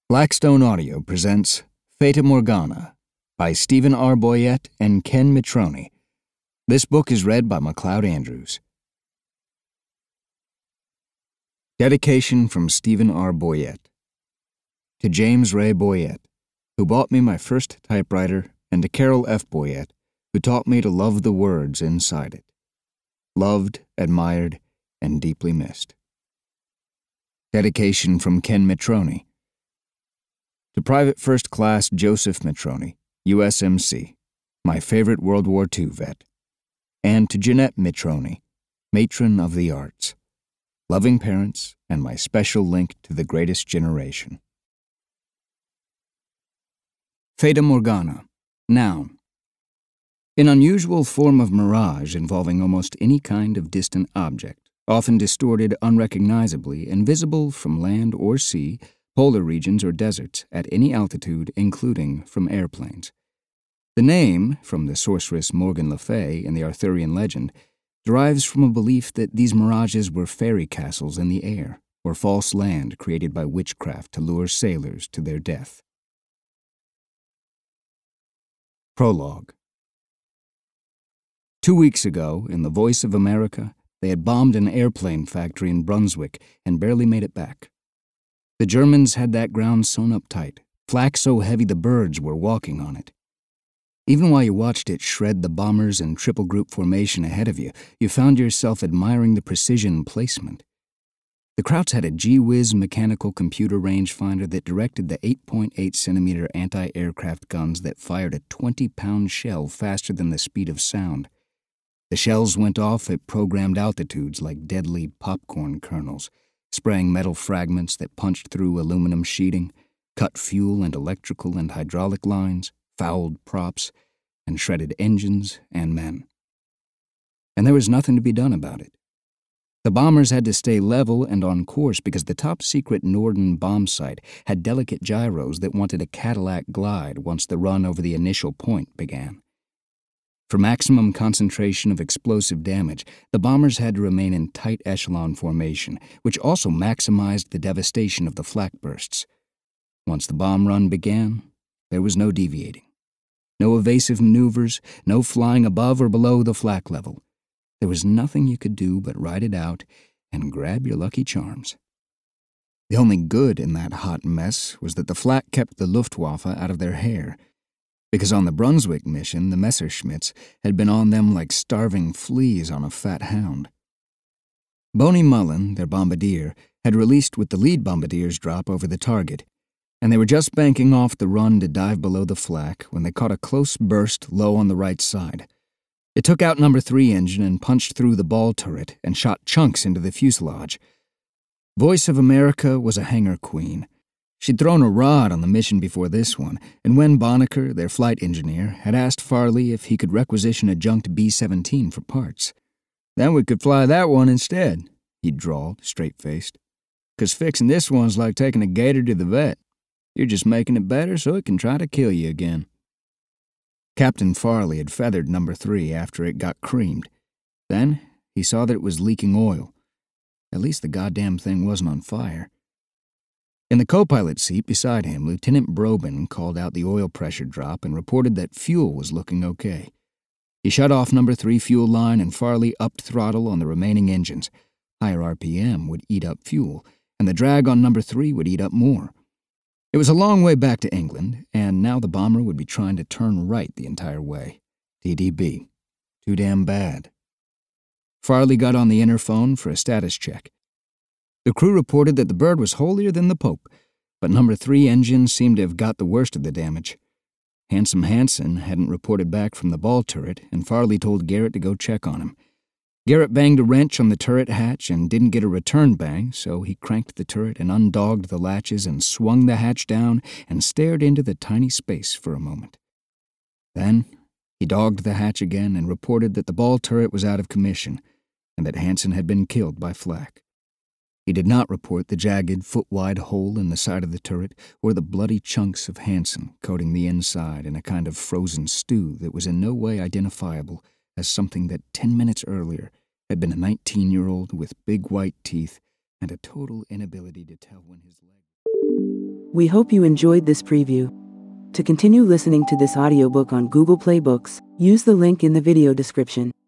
Blackstone Audio presents Fata Morgana by Stephen R. Boyett and Ken Mitchroney. This book is read by MacLeod Andrews. Dedication from Stephen R. Boyett. To James Ray Boyett, who bought me my first typewriter, and to Carol F. Boyett, who taught me to love the words inside it. Loved, admired, and deeply missed. Dedication from Ken Mitchroney. To Private First Class Joseph Mitchroney, USMC, my favorite World War II vet. And to Jeanette Mitchroney, matron of the arts, loving parents, and my special link to the greatest generation. Fata Morgana, noun. An unusual form of mirage involving almost any kind of distant object, often distorted unrecognizably and visible from land or sea, polar regions or deserts, at any altitude, including from airplanes. The name, from the sorceress Morgan Le Fay in the Arthurian legend, derives from a belief that these mirages were fairy castles in the air, or false land created by witchcraft to lure sailors to their death. Prologue. 2 weeks ago, in the Voice of America, they had bombed an airplane factory in Brunswick and barely made it back. The Germans had that ground sewn up tight, flak so heavy the birds were walking on it. Even while you watched it shred the bombers in triple group formation ahead of you, you found yourself admiring the precision placement. The Krauts had a gee-whiz mechanical computer rangefinder that directed the 8.8-centimeter anti-aircraft guns that fired a 20-pound shell faster than the speed of sound. The shells went off at programmed altitudes like deadly popcorn kernels, spraying metal fragments that punched through aluminum sheeting, cut fuel and electrical and hydraulic lines, fouled props, and shredded engines and men. And there was nothing to be done about it. The bombers had to stay level and on course because the top-secret Norden bomb site had delicate gyros that wanted a Cadillac glide once the run over the initial point began. For maximum concentration of explosive damage, the bombers had to remain in tight echelon formation, which also maximized the devastation of the flak bursts. Once the bomb run began, there was no deviating. No evasive maneuvers, no flying above or below the flak level. There was nothing you could do but ride it out and grab your lucky charms. The only good in that hot mess was that the flak kept the Luftwaffe out of their hair, because on the Brunswick mission, the Messerschmitts had been on them like starving fleas on a fat hound. Boney Mullen, their bombardier, had released with the lead bombardier's drop over the target, and they were just banking off the run to dive below the flak when they caught a close burst low on the right side. It took out No. 3 engine and punched through the ball turret and shot chunks into the fuselage. Voice of America was a hangar queen. She'd thrown a rod on the mission before this one, and when Bonneker, their flight engineer, had asked Farley if he could requisition a junked B-17 for parts. "Then we could fly that one instead," he'd drawled, straight-faced. "'Cause fixing this one's like taking a gator to the vet. You're just making it better so it can try to kill you again." Captain Farley had feathered No. 3 after it got creamed. Then he saw that it was leaking oil. At least the goddamn thing wasn't on fire. In the co-pilot seat beside him, Lieutenant Brobin called out the oil pressure drop and reported that fuel was looking okay. He shut off No. 3 fuel line and Farley upped throttle on the remaining engines. Higher RPM would eat up fuel, and the drag on No. 3 would eat up more. It was a long way back to England, and now the bomber would be trying to turn right the entire way. TDB. Too damn bad. Farley got on the interphone for a status check. The crew reported that the bird was holier than the Pope, but No. 3 engine seemed to have got the worst of the damage. Handsome Hansen hadn't reported back from the ball turret, and Farley told Garrett to go check on him. Garrett banged a wrench on the turret hatch and didn't get a return bang, so he cranked the turret and undogged the latches and swung the hatch down and stared into the tiny space for a moment. Then he dogged the hatch again and reported that the ball turret was out of commission and that Hansen had been killed by flak. He did not report the jagged, foot-wide hole in the side of the turret or the bloody chunks of Hansen coating the inside in a kind of frozen stew that was in no way identifiable as something that 10 minutes earlier had been a 19-year-old with big white teeth and a total inability to tell when his leg... We hope you enjoyed this preview. To continue listening to this audiobook on Google Play Books, use the link in the video description.